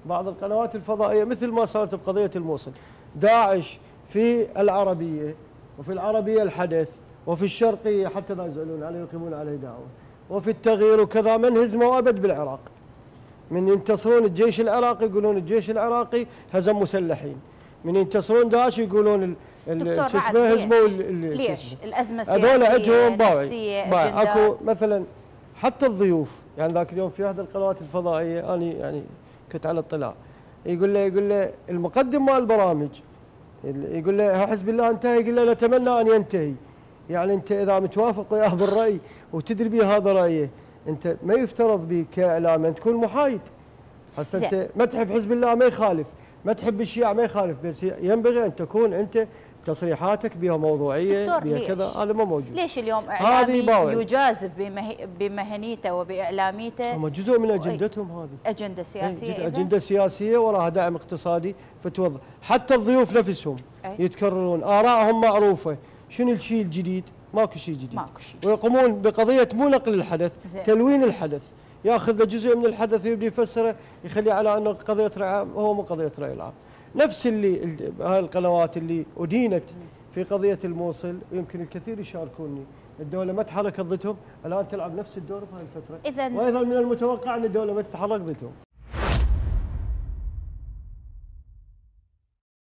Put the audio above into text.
بعض القنوات الفضائيه مثل ما صارت بقضيه الموصل. داعش في العربيه وفي العربيه الحدث وفي الشرقيه حتى لا يزعلون عليه ويقيمون عليه دعوه، وفي التغيير وكذا، من هزموا ابد بالعراق. من ينتصرون الجيش العراقي يقولون الجيش العراقي هزم مسلحين، من ينتصرون داعش يقولون شو اسمه هزموا ليش؟ الازمه السياسيه هذول عندهم نفسيه اكو مثلا حتى الضيوف. يعني ذاك اليوم في احد القنوات الفضائيه انا يعني كنت على اطلاع، يقول له المقدم مال البرامج يقول له حزب الله انتهى، يقول له نتمنى ان ينتهي. يعني انت اذا متوافق وياه بالراي وتدري به هذا رايه، انت ما يفترض بك كاعلام ان تكون محايد. هسه انت ما تحب حزب الله ما يخالف، ما تحب الشيعة ما يخالف، بس ينبغي ان تكون انت تصريحاتك بها موضوعيه بها كذا. هذا ما موجود. ليش اليوم اعلامي يجازف بمهنيته وباعلاميته؟ هم جزء من اجندتهم هذه. اجنده سياسيه. اجنده سياسيه وراها دعم اقتصادي فتوظف. حتى الضيوف نفسهم يتكررون ارائهم معروفه. شنو الشيء الجديد؟ ماكو شيء جديد. ماكو شيء. ويقومون بقضيه مو نقل الحدث، تلوين الحدث. ياخذ له جزء من الحدث ويبدي يفسره يخليه على انه قضيه راي عام، هو مو قضيه راي العام. نفس اللي هاي القنوات اللي ادينت في قضيه الموصل، يمكن الكثير يشاركوني، الدوله ما تحركت ضدهم، الان تلعب نفس الدور بهاي الفتره. وايضا من المتوقع ان الدوله ما تتحرك ضدهم.